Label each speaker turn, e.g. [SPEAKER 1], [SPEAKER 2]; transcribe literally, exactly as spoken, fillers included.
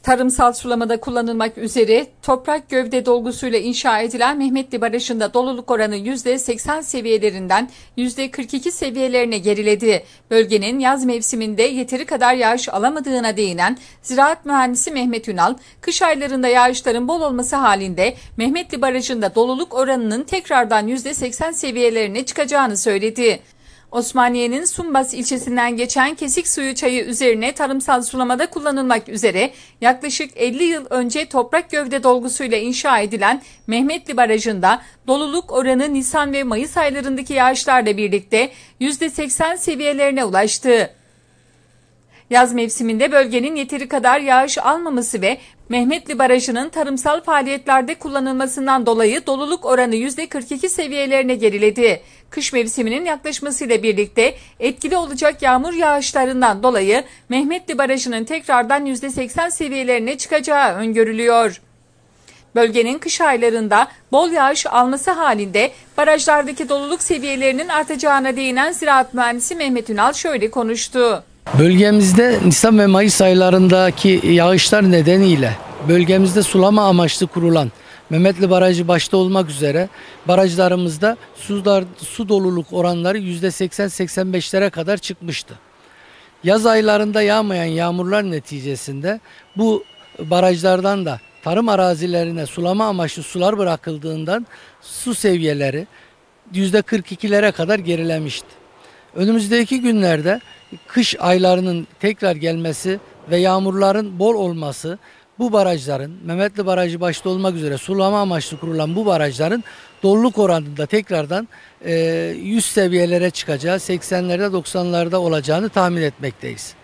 [SPEAKER 1] Tarımsal sulamada kullanılmak üzere toprak gövde dolgusuyla inşa edilen Mehmetli Barajı'nda doluluk oranı yüzde seksen seviyelerinden yüzde kırk iki seviyelerine geriledi. Bölgenin yaz mevsiminde yeteri kadar yağış alamadığına değinen ziraat mühendisi Mehmet Ünal, kış aylarında yağışların bol olması halinde Mehmetli Barajı'nda doluluk oranının tekrardan yüzde seksen seviyelerine çıkacağını söyledi. Osmaniye'nin Sumbas ilçesinden geçen kesik suyu çayı üzerine tarımsal sulamada kullanılmak üzere yaklaşık elli yıl önce toprak gövde dolgusuyla inşa edilen Mehmetli Barajı'nda doluluk oranı Nisan ve Mayıs aylarındaki yağışlarla birlikte yüzde seksen seviyelerine ulaştı. Yaz mevsiminde bölgenin yeteri kadar yağış almaması ve Mehmetli Barajı'nın tarımsal faaliyetlerde kullanılmasından dolayı doluluk oranı yüzde kırk iki seviyelerine geriledi. Kış mevsiminin yaklaşmasıyla birlikte etkili olacak yağmur yağışlarından dolayı Mehmetli Barajı'nın tekrardan yüzde seksen seviyelerine çıkacağı öngörülüyor. Bölgenin kış aylarında bol yağış alması halinde barajlardaki doluluk seviyelerinin artacağına değinen ziraat mühendisi Mehmet Ünal şöyle konuştu.
[SPEAKER 2] Bölgemizde Nisan ve Mayıs aylarındaki yağışlar nedeniyle bölgemizde sulama amaçlı kurulan Mehmetli Barajı başta olmak üzere barajlarımızda sular, su doluluk oranları yüzde seksen seksen beşlere kadar çıkmıştı. Yaz aylarında yağmayan yağmurlar neticesinde bu barajlardan da tarım arazilerine sulama amaçlı sular bırakıldığından su seviyeleri yüzde kırk ikilere kadar gerilemişti. Önümüzdeki günlerde kış aylarının tekrar gelmesi ve yağmurların bol olması bu barajların, Mehmetli Barajı başta olmak üzere sulama amaçlı kurulan bu barajların doluluk oranında tekrardan yüz seviyelere çıkacağı, seksenlerde doksanlarda olacağını tahmin etmekteyiz.